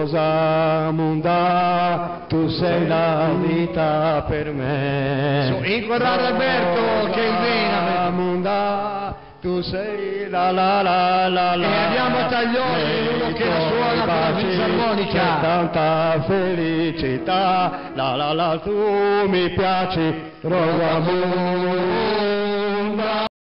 Rosamunda, tu sei la vita per me. Inquadrare Alberto che il Rosamunda, tu sei la la la la la. E abbiamo Taglioni, uno che la suona con la fisarmonica. C'è tanta felicità, la la la, tu mi piaci, Rosamunda.